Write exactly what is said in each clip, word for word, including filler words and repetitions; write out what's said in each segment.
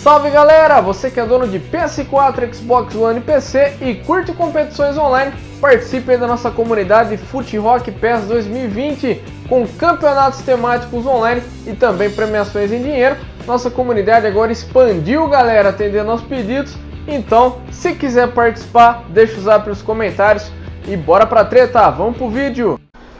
Salve galera, você que é dono de P S quatro, Xbox One e P C e curte competições online, participe aí da nossa comunidade FUTROCK PES dois mil e vinte com campeonatos temáticos online e também premiações em dinheiro. Nossa comunidade agora expandiu, galera, atendendo aos pedidos, então se quiser participar, deixa o zap nos comentários e bora pra treta, vamos pro vídeo!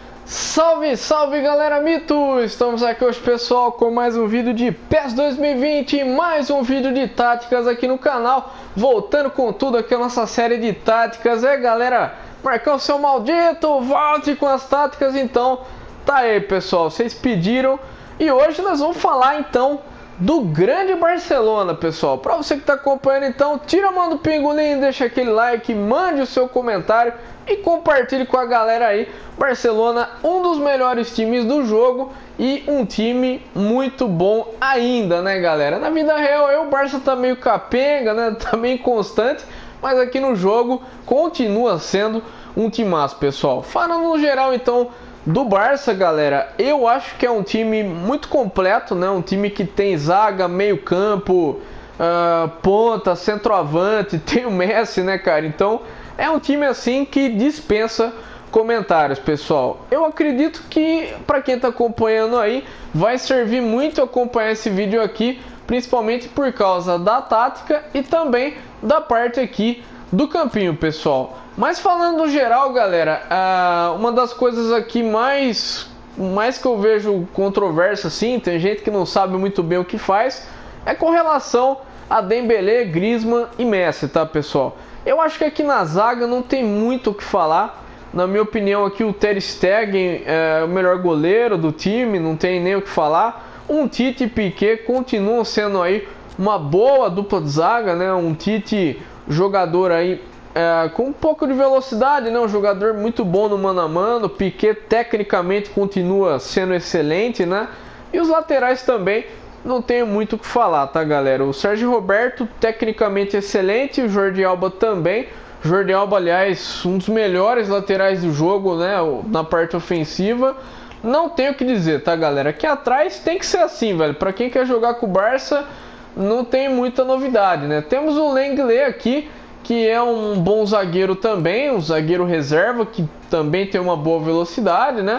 Salve, salve galera mito! Estamos aqui hoje, pessoal, com mais um vídeo de PES dois mil e vinte, mais um vídeo de táticas aqui no canal, voltando com tudo aqui a nossa série de táticas. É galera, Marcão, seu maldito, volte com as táticas. Então tá aí, pessoal, vocês pediram e hoje nós vamos falar então do grande Barcelona, pessoal. Para você que está acompanhando, então tira a mão do pingolim, deixa aquele like, mande o seu comentário e compartilhe com a galera aí. Barcelona, um dos melhores times do jogo e um time muito bom ainda, né, galera? Na vida real, eu, o Barça tá meio capenga, né? Tá meio inconstante, mas aqui no jogo continua sendo um timaço, pessoal. Falando no geral, então, do Barça, galera, eu acho que é um time muito completo, né? Um time que tem zaga, meio campo, uh, ponta, centroavante, tem o Messi, né, cara? Então é um time assim que dispensa comentários, pessoal. Eu acredito que para quem tá acompanhando aí vai servir muito acompanhar esse vídeo aqui, principalmente por causa da tática e também da parte aqui do campinho, pessoal. Mas falando no geral, galera, uh, uma das coisas aqui mais, mais que eu vejo controversa, assim, tem gente que não sabe muito bem o que faz, é com relação a Dembélé, Griezmann e Messi, tá, pessoal? Eu acho que aqui na zaga não tem muito o que falar. Na minha opinião, aqui o Ter Stegen é o melhor goleiro do time, não tem nem o que falar. Um Tite e Piqué continuam sendo aí uma boa dupla de zaga, né? Um Tite jogador aí É, com um pouco de velocidade, né? Um jogador muito bom no mano a mano. Piqué tecnicamente continua sendo excelente, né? E os laterais também não tenho muito o que falar, tá, galera? O Sérgio Roberto tecnicamente excelente, o Jordi Alba também. Jordi Alba, aliás, um dos melhores laterais do jogo, né? Na parte ofensiva. Não tenho o que dizer, tá, galera? Aqui atrás tem que ser assim, velho. Pra quem quer jogar com o Barça, não tem muita novidade, né? Temos o Lenglet aqui, que é um bom zagueiro também, um zagueiro reserva, que também tem uma boa velocidade, né?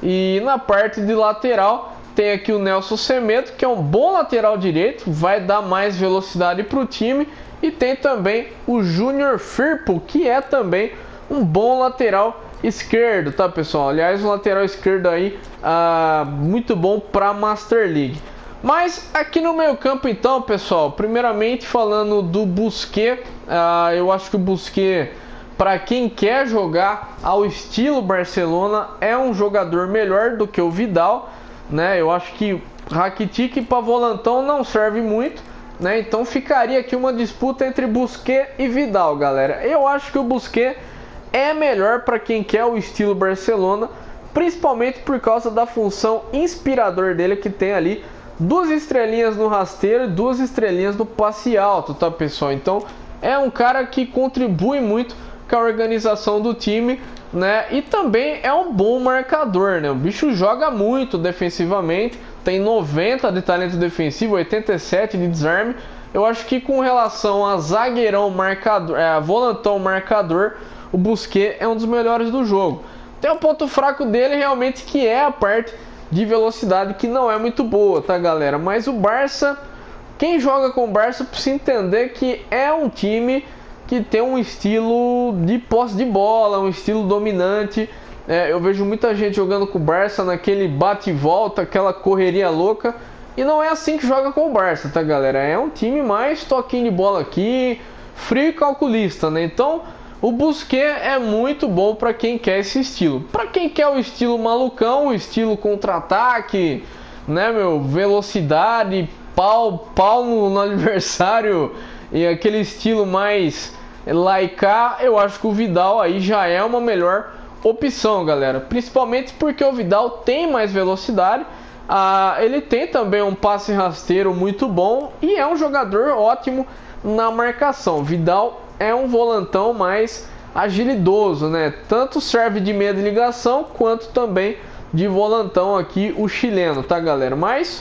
E na parte de lateral tem aqui o Nelson Semedo, que é um bom lateral direito, vai dar mais velocidade para o time. E tem também o Júnior Firpo, que é também um bom lateral esquerdo, tá, pessoal? Aliás, um lateral esquerdo aí ah, muito bom para a Master League. Mas aqui no meio campo, então, pessoal, primeiramente falando do Busquets, uh, eu acho que o Busquets, para quem quer jogar ao estilo Barcelona, é um jogador melhor do que o Vidal, né? Eu acho que Rakitic para volantão não serve muito, né? Então ficaria aqui uma disputa entre Busquets e Vidal, galera. Eu acho que o Busquets é melhor para quem quer o estilo Barcelona, principalmente por causa da função inspirador dele que tem ali. Duas estrelinhas no rasteiro e duas estrelinhas no passe alto, tá, pessoal? Então é um cara que contribui muito com a organização do time, né? E também é um bom marcador, né? O bicho joga muito defensivamente, tem noventa de talento defensivo, oitenta e sete de desarme. Eu acho que com relação a zagueirão marcador, é, volantão marcador, o Busquets é um dos melhores do jogo. Tem um ponto fraco dele realmente, que é a parte de velocidade, que não é muito boa, tá, galera? Mas o Barça, quem joga com o Barça precisa entender que é um time que tem um estilo de posse de bola, um estilo dominante. É, eu vejo muita gente jogando com o Barça naquele bate e volta, aquela correria louca, e não é assim que joga com o Barça, tá, galera? É um time mais toquinho de bola aqui, frio e calculista, né? Então o Busquets é muito bom para quem quer esse estilo. Para quem quer o estilo malucão, o estilo contra-ataque, né, meu, velocidade, pau, pau no, no adversário e aquele estilo mais laicar, eu acho que o Vidal aí já é uma melhor opção, galera. Principalmente porque o Vidal tem mais velocidade, ah, ele tem também um passe rasteiro muito bom e é um jogador ótimo na marcação. Vidal é um volantão mais agilidoso, né? Tanto serve de meia de ligação quanto também de volantão aqui o chileno, tá, galera? Mas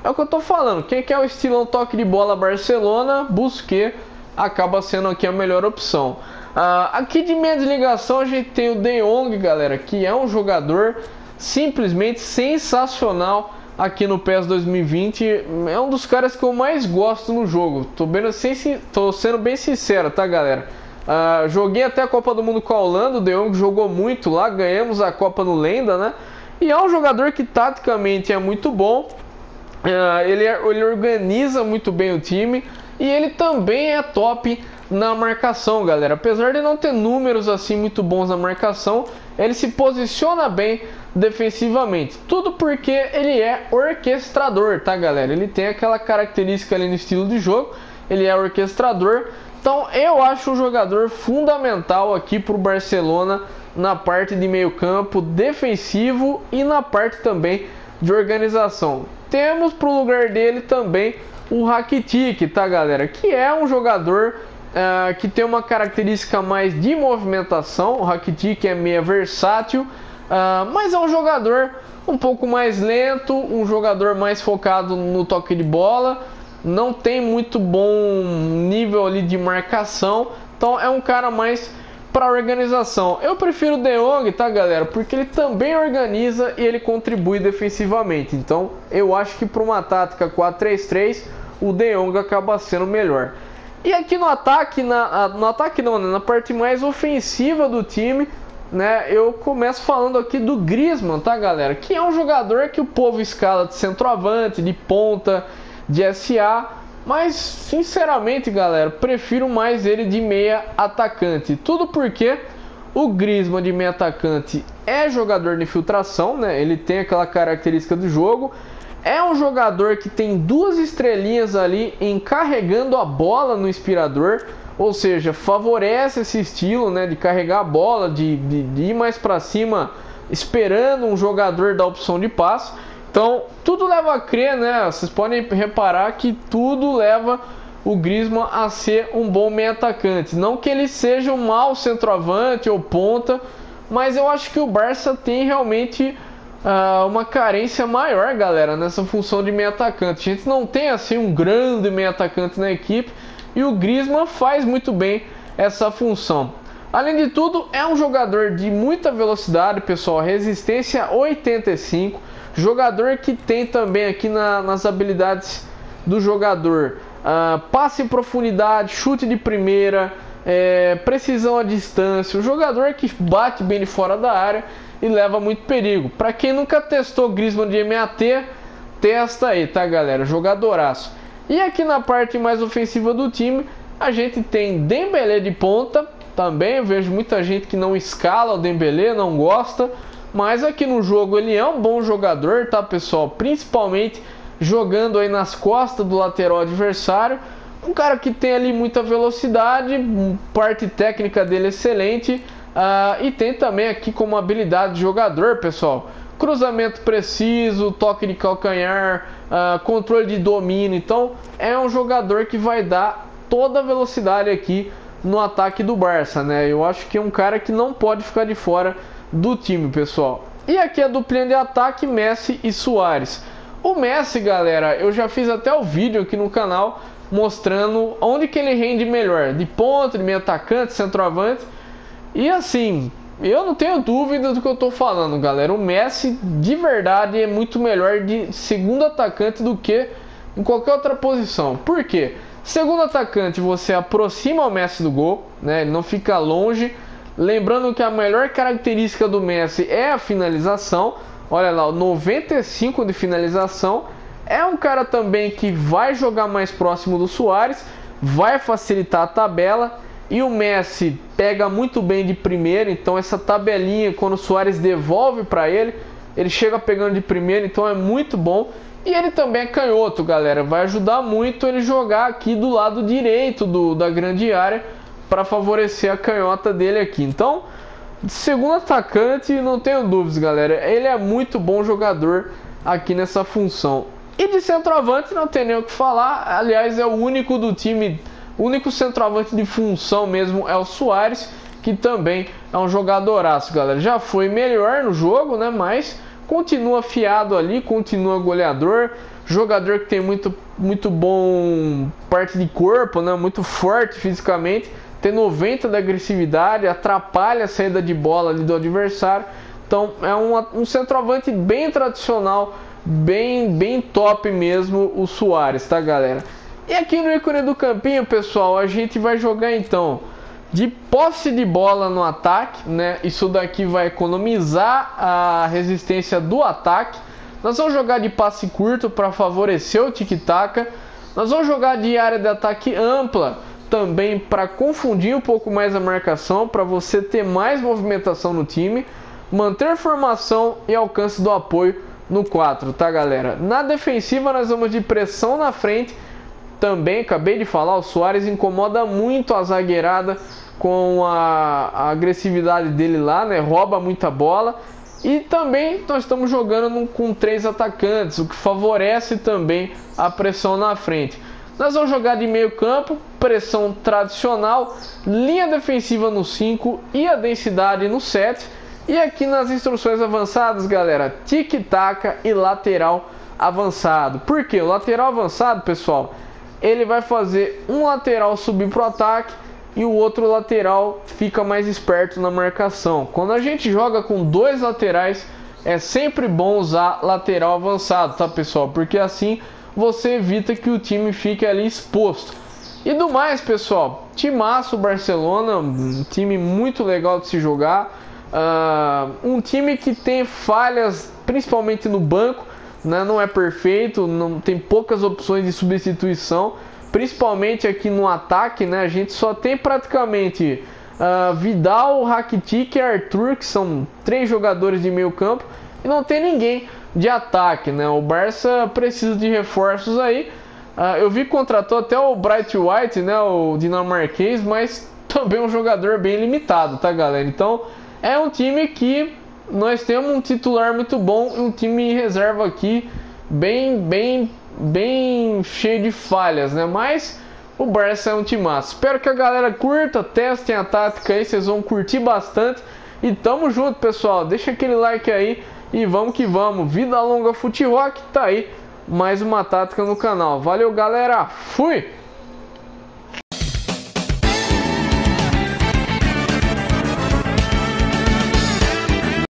é o que eu tô falando. Quem quer o estilão toque de bola Barcelona, Busquets acaba sendo aqui a melhor opção. Uh, aqui de meia desligação a gente tem o De Jong, galera, que é um jogador simplesmente sensacional aqui no P E S dois mil e vinte. É um dos caras que eu mais gosto no jogo. Tô, bem, tô sendo bem sincero, tá, galera? Uh, joguei até a Copa do Mundo com a Holanda. O De Jong jogou muito lá, ganhamos a Copa no Lenda, né? E é um jogador que taticamente é muito bom. Uh, ele, ele organiza muito bem o time. E ele também é top na marcação, galera. Apesar de não ter números assim muito bons na marcação, ele se posiciona bem defensivamente. Tudo porque ele é orquestrador, tá, galera? Ele tem aquela característica ali no estilo de jogo. Ele é orquestrador. Então eu acho um jogador fundamental aqui para o Barcelona na parte de meio campo defensivo e na parte também de organização. Temos para o lugar dele também o Rakitic, tá, galera? Que é um jogador uh, que tem uma característica mais de movimentação. O Rakitic é meio versátil, uh, mas é um jogador um pouco mais lento, um jogador mais focado no toque de bola. Não tem muito bom nível ali de marcação, então é um cara mais para organização. Eu prefiro o De Jong, tá, galera? Porque ele também organiza e ele contribui defensivamente. Então eu acho que para uma tática quatro três três o De Jong acaba sendo melhor. E aqui no ataque, na, no ataque não, né? Na parte mais ofensiva do time, né? Eu começo falando aqui do Griezmann, tá, galera? Que é um jogador que o povo escala de centroavante, de ponta, de S A, mas sinceramente, galera, prefiro mais ele de meia atacante. Tudo porque o Griezmann de meia atacante é jogador de infiltração, né? Ele tem aquela característica do jogo. É um jogador que tem duas estrelinhas ali em carregando a bola no inspirador, ou seja, favorece esse estilo, né, de carregar a bola, de, de, de ir mais para cima, esperando um jogador da opção de passe. Então, tudo leva a crer, né? Vocês podem reparar que tudo leva o Griezmann a ser um bom meio atacante. Não que ele seja um mau centroavante ou ponta, mas eu acho que o Barça tem realmente uh, uma carência maior, galera, nessa função de meio atacante. A gente não tem assim um grande meio atacante na equipe e o Griezmann faz muito bem essa função. Além de tudo, é um jogador de muita velocidade, pessoal, resistência oitenta e cinco. Jogador que tem também aqui na, nas habilidades do jogador uh, passe em profundidade, chute de primeira, é, precisão à distância. Um jogador que bate bem de fora da área e leva muito perigo. Para quem nunca testou Griezmann de M A T, testa aí, tá, galera? Jogadoraço. E aqui na parte mais ofensiva do time, a gente tem Dembélé de ponta. Também eu vejo muita gente que não escala o Dembélé, não gosta. Mas aqui no jogo ele é um bom jogador, tá, pessoal? Principalmente jogando aí nas costas do lateral adversário. Um cara que tem ali muita velocidade, parte técnica dele excelente. Uh, e tem também aqui como habilidade de jogador, pessoal, cruzamento preciso, toque de calcanhar, uh, controle de domínio. Então é um jogador que vai dar toda a velocidade aqui no ataque do Barça, né? Eu acho que é um cara que não pode ficar de fora do time, pessoal. E aqui a duplinha de ataque, Messi e Suárez. O Messi, galera, eu já fiz até o vídeo aqui no canal mostrando onde que ele rende melhor, de ponta, de meio atacante, centroavante. E assim, eu não tenho dúvida do que eu tô falando, galera. O Messi de verdade é muito melhor de segundo atacante do que em qualquer outra posição. Por quê? Segundo atacante, você aproxima o Messi do gol, né? Ele não fica longe. Lembrando que a melhor característica do Messi é a finalização. Olha lá, noventa e cinco de finalização. É um cara também que vai jogar mais próximo do Suárez, vai facilitar a tabela. E o Messi pega muito bem de primeira, então essa tabelinha, quando o Suárez devolve para ele, ele chega pegando de primeira, então é muito bom. E ele também é canhoto, galera, vai ajudar muito ele jogar aqui do lado direito do, da grande área, para favorecer a canhota dele aqui. Então, segundo atacante, não tenho dúvidas, galera, ele é muito bom jogador aqui nessa função. E de centroavante não tem nem o que falar. Aliás, é o único do time, o único centroavante de função mesmo é o Suárez, que também é um jogadoraço, galera. Já foi melhor no jogo, né? Mas continua afiado ali, continua goleador, jogador que tem muito, muito bom parte de corpo, né? Muito forte fisicamente, tem noventa de agressividade, atrapalha a saída de bola ali do adversário. Então é um, um centroavante bem tradicional, bem, bem top mesmo o Suárez, tá galera? E aqui no ícone do campinho, pessoal, a gente vai jogar então de posse de bola no ataque, né? Isso daqui vai economizar a resistência do ataque. Nós vamos jogar de passe curto para favorecer o tic-tac. Nós vamos jogar de área de ataque ampla também para confundir um pouco mais a marcação, para você ter mais movimentação no time, manter formação e alcance do apoio no quatro, tá galera? Na defensiva nós vamos de pressão na frente. Também, acabei de falar, o Suárez incomoda muito a zagueirada com a, a agressividade dele lá, né? Rouba muita bola. E também nós estamos jogando num, com três atacantes, o que favorece também a pressão na frente. Nós vamos jogar de meio campo, pressão tradicional, linha defensiva no cinco e a densidade no sete. E aqui nas instruções avançadas, galera, tic-tac e lateral avançado. Por quê? O lateral avançado, pessoal, ele vai fazer um lateral subir para o ataque e o outro lateral fica mais esperto na marcação. Quando a gente joga com dois laterais, é sempre bom usar lateral avançado, tá pessoal? Porque assim você evita que o time fique ali exposto. E do mais, pessoal, timaço Barcelona, um time muito legal de se jogar. Uh, um time que tem falhas principalmente no banco, né? Não é perfeito, não tem poucas opções de substituição, principalmente aqui no ataque, né? A gente só tem praticamente uh, Vidal, Rakitic e Arthur, que são três jogadores de meio campo, e não tem ninguém de ataque, né? O Barça precisa de reforços aí. Uh, eu vi que contratou até o Bright White, né? O dinamarquês, mas também um jogador bem limitado, tá galera? Então é um time que nós temos um titular muito bom e um time em reserva aqui bem, bem, bem cheio de falhas, né? Mas o Barça é um timaço. Espero que a galera curta, testem a tática aí, vocês vão curtir bastante. E tamo junto, pessoal. Deixa aquele like aí e vamos que vamos. Vida longa FutiRock, tá aí mais uma tática no canal. Valeu, galera. Fui!